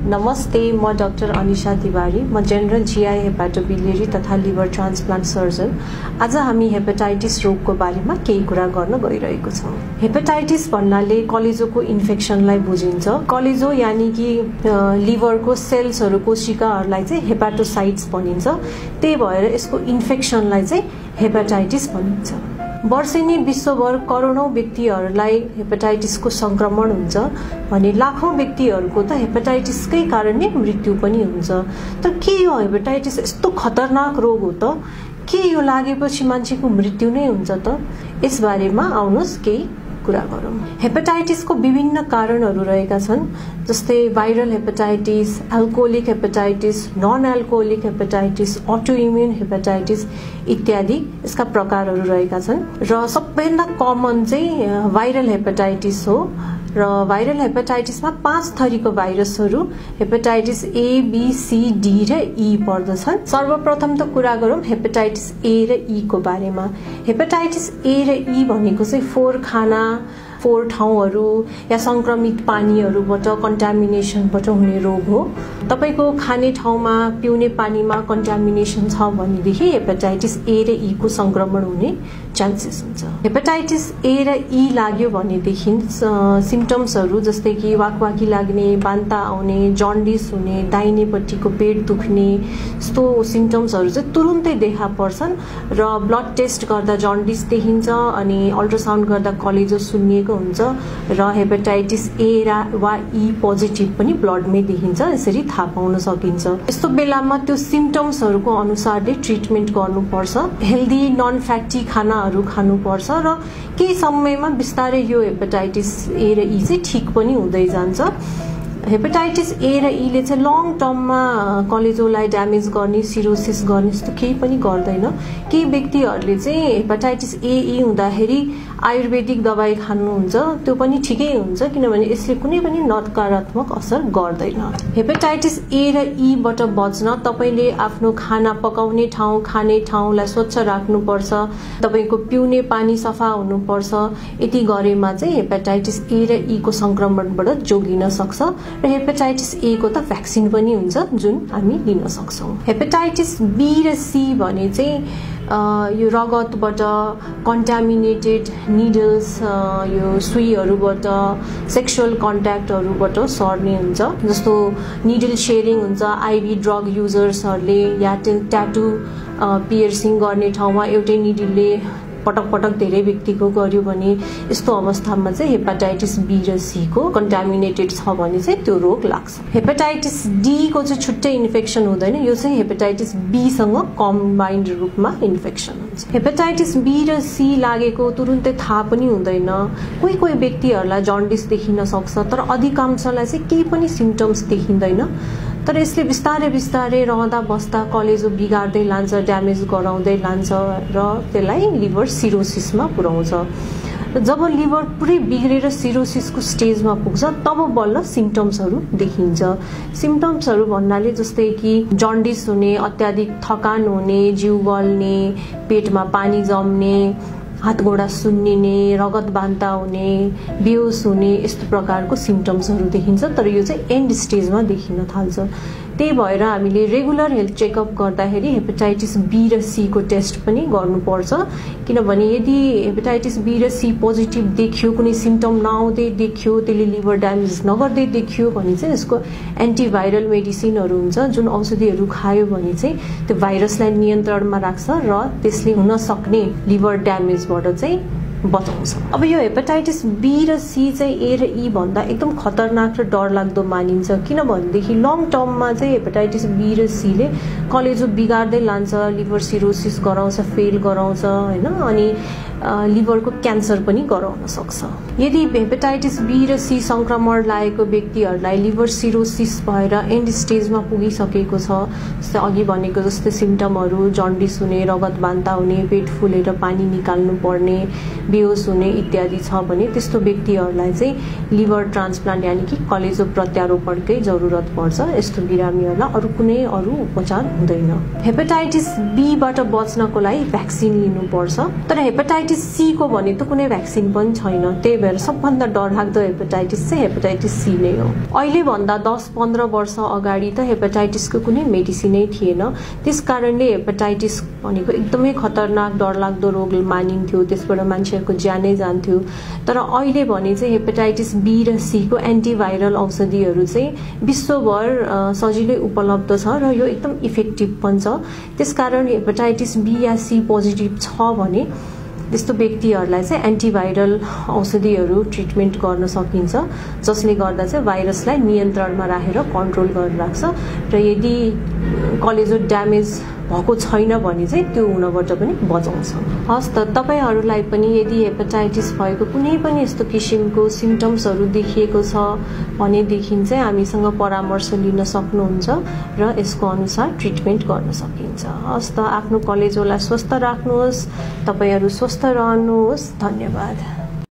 नमस्ते, म डाक्टर अनिशा तिवारी। म जनरल जीआई हेपाटोबिलियरी तथा लिभर ट्रान्सप्लान्ट सर्जन। आज हामी हेपाटाइटिस रोगको बारेमा केही कुरा गर्न गइरहेको छौं। हेपाटाइटिस भन्नाले कलेजोको इन्फेक्सनलाई बुझिन्छ। कलेजो यानि कि लिभरको सेल्सहरु कोशिकाहरुलाई चाहिँ हेपाटोसाइट्स भनिन्छ। त्यही भएर यसको इन्फेक्सनलाई चाहिँ हेपाटाइटिस भनिन्छ। वर्षेनी विश्वभर करोडौं व्यक्तिहरुलाई हेपाटाइटिसको संक्रमण हुन्छ भने लाखौं व्यक्तिहरुको त हेपाटाइटिसकै कारणले मृत्यु पनि हुन्छ। तर के यो हेपाटाइटिस यस्तो खतरनाक रोग हो त? के यो लागेपछि मान्छेको मृत्यु नै हुन्छ त? यस बारेमा आउनुहोस् केही कुरा गरौं। हेपाटाइटिसको विभिन्न कारणहरु रहेका छन्, जस्तै viral hepatitis, alcoholic hepatitis, non alcoholic hepatitis, autoimmune hepatitis इत्यादि यसका प्रकारहरु रहेका छन्। र सबैभन्दा कमन चाहिँ भाइरल हेपाटाइटिस हो। र भाइरल हेपाटाइटिसमा 5 थरीको भाइरसहरु hepatitis A, B, C, D र ई पर्दछन्। सर्वप्रथम त कुरा गरौं हेपाटाइटिस ए र ई को बारेमा। हेपाटाइटिस ए र ई भनेको चाहिँ फोहोर खाना, फोहोर ठाउँहरु या संक्रमित पानीहरुबाट कन्टामिनेसनबाट हुने रोग हो। तपाईको खाने ठाउँमा पिउने पानीमा कन्टामिनेसन छ भनेदेखि हेपाटाइटिस ए र ई को संक्रमण हुने चान्सेस हुन्छ। हेपाटाइटिस ए र ई लाग्यो भनेदेखि सिम्पटम्सहरु जस्तै कि वाकवाकी लाग्ने, बान्ता आउने, जन्डिस हुने, दाहिनेपट्टिको पेट दुख्ने यस्तो सिम्पटम्सहरु चाहिँ तुरुन्तै देखा पर्छन्। र ब्लड टेस्ट गर्दा जन्डिस देखिन्छ अनि अल्ट्रासाउन्ड गर्दा कलेजो सुन्निएको हुन्छ र हेपाटाइटिस ए वा ई पोजिटिभ पनि ब्लडमै देखिन्छ। यसरी थाहा पाउन सकिन्छ। यस्तो बेलामा त्यो सिम्पटम्सहरुको अनुसारले ट्रिटमेन्ट गर्नुपर्छ। हेल्दी नन फ्याटी खानाहरु खानुपर्छ र केही समयमा बिस्तारै यो हेपाटाइटिस ए र ई चाहिँ ठीक पनि हुँदै जान्छ। हेपाटाइटिस ए र ई ले चाहिँ लङ टर्ममा कलेजोलाई ड्यामेज गर्ने, सिरोसिस गर्ने जस्तो केही पनि गर्दैन। केही व्यक्तिहरुले चाहिँ हेपाटाइटिस ए ई हुँदाखेरि आयुर्वेदिक दबाई खानुहुन्छ, त्यो पनि ठिकै हुन्छ किनभने यसले कुनै पनि नकारात्मक असर गर्दैन। हेपाटाइटिस ए र ई बाट बच्न तपाईले आफ्नो खाना पकाउने ठाउँ, खाने ठाउँलाई स्वच्छ राख्नुपर्छ। तपाईको पिउने पानी सफा हुनुपर्छ। यति गरेमा चाहिँ हेपाटाइटिस ए र ई को संक्रमणबाट जोगिन सक्छ। र हेपाटाइटिस ए को त भ्याक्सिन पनि हुन्छ जुन हामी लिन सक्छौं। हेपाटाइटिस बी र सी भने चाहिँ यो रगतबाट कन्टामिनेटेड निडल्स, यो सुईहरुबाट, सेक्सुअल कन्ट्याक्टहरुबाट सर्ने हुन्छ। जस्तो निडल शेयरिङ हुन्छ, आईभी ड्रग युजर्सहरुले या ट्याटू पियर्सिङ गर्ने ठाउँमा एउटै निडलले पटक पटक धेरै व्यक्तिको गर्यो भने यस्तो अवस्थामा चाहिँ हेपाटाइटिस बी र सी को कन्टामिनेटेड छ भने चाहिँ त्यो रोग लाग्छ। हेपाटाइटिस डी को चाहिँ छुट्टै इन्फेक्सन हुँदैन, यो चाहिँ हेपाटाइटिस बी सँग कम्बाइन्ड रूपमा इन्फेक्सन हुन्छ। हेपाटाइटिस बी र सी लागेको तुरुन्तै थाहा पनि हुँदैन। कोही कोही व्यक्तिहरुलाई जन्डिस देखिन सक्छ, तर अधिकांशलाई चाहिँ केही पनि सिम्पटम्स देखिँदैन। तर यसले बिस्तारै बिस्तारै रहँदा बस्दा कलेजो बिगार्दै लान्छ, ड्यामेज गराउँदै लान्छ र त्यसलाई लिभर सिरोसिसमा पुर्याउँछ। जब लिभर पुरै बिग्रेर सिरोसिसको स्टेजमा पुग्छ तब बल्ल सिम्पटम्सहरु देखिन्छ। सिम्पटम्सहरु भन्नाले जस्तै कि जन्डिस हुने, अत्याधिक थकान हुने, जिउ गल्ने, पेटमा पानी जम्ने, हातगोडा सुन्निने, रगत बान्ता हुने, बेहोस हुने यस्तो प्रकारको सिम्पटम्सहरु देखिन्छ। तर यो चाहिँ एन्ड स्टेजमा देखिन थाल्छ। त्यही भएर हामीले रेगुलर हेल्थ चेकअप गर्दाखेरि हेपाटाइटिस बी र सी को टेस्ट पनि गर्नुपर्छ। किनभने यदि हेपाटाइटिस बी र सी पोजिटिभ देखियो, कुनै सिम्पटम नआउँदै देखियो, त्यसले लिभर ड्यामेज नगर्दै देखियो भने चाहिँ यसको एन्टिभाइरल मेडिसिनहरु हुन्छ जुन औषधिहरु खायो भने चाहिँ त्यो भाइरसलाई नियन्त्रणमा राख्छ र त्यसले हुन सक्ने लिभर ड्यामेजबाट चाहिँ बचाउँछ। अब यो हेपाटाइटिस बी र सी चाहिँ ए र ई भन्दा एकदम खतरनाक र डरलाग्दो मानिन्छ। किनभनेदेखि लङ टर्ममा चाहिँ हेपाटाइटिस बी र सी ले कलेजो बिगार्दै लान्छ, लिभर सिरोसिस गराउँछ, फेल गराउँछ हैन, अनि लिभरको क्यान्सर पनि गराउन सक्छ। यदि हेपाटाइटिस बी र सी संक्रमण लागेको व्यक्तिहरुलाई लिभर सिरोसिस भएर एन्ड स्टेजमा पुगिसकेको छ, जस्तै अघि भनेको जस्तै सिम्पटमहरु जन्डिस हुने, रगत बान्ता हुने, पेट फुलेर पानी निकाल्नु पर्ने, बेहोस हुने इत्यादि छ भने त्यस्तो व्यक्तिहरुलाई चाहिँ लिभर ट्रान्सप्लान्ट यानि कि कलेजो प्रत्यारोपणकै जरुरत पर्छ। यस्तो बिरामीहरुलाई अरु कुनै अरु उपचार हुँदैन। हेपाटाइटिस बी बाट बच्नको लागि भ्याक्सिन लिनुपर्छ। तर हेपाटाइटिस हेपाटाइटिस सी को भने त कुनै भ्याक्सिन पनि छैन, त्यही भएर सबभन्दा डरलाग्दो हेपाटाइटिस चाहिँ हेपाटाइटिस सी नै हो। अहिले भन्दा 10-15 वर्ष अगाडि त हेपाटाइटिसको कुनै मेडिसिनै थिएन, त्यसकारणले हेपाटाइटिस भनेको एकदमै खतरनाक डरलाग्दो रोग मानिन्थ्यो, त्यसबाट मान्छेहरूको ज्यानै जान्थ्यो। तर अहिले भने चाहिँ हेपाटाइटिस बी र सी को एन्टिभाइरल औषधिहरू चाहिँ विश्वभर सजिलै उपलब्ध छ र यो एकदम इफेक्टिभ पनि छ। त्यसकारण हेपाटाइटिस बी या सी पोजिटिभ छ भने त्यस्तो व्यक्तिहरूलाई चाहिँ एन्टिभाइरल औषधिहरू ट्रिटमेन्ट गर्न सकिन्छ, जसले गर्दा चाहिँ भाइरसलाई नियन्त्रणमा राखेर कन्ट्रोल गरेर राख्छ र यदि कलेजो ड्यामेज भएको छैन भने चाहिँ त्यो हुनबाट पनि बचाउँछ। हस् त, तपाईहरूलाई पनि यदि हेपाटाइटिस भएको कुनै पनि यस्तो किसिमको सिम्टम्सहरू देखिएको छ भनेदेखि चाहिँ हामीसँग परामर्श लिन सक्नुहुन्छ र यसको अनुसार ट्रिटमेन्ट गर्न सकिन्छ। हस् त, आफ्नो कलेजोलाई स्वस्थ राख्नुहोस्, तपाईहरू स्वस्थ रहनुहोस्। धन्यवाद।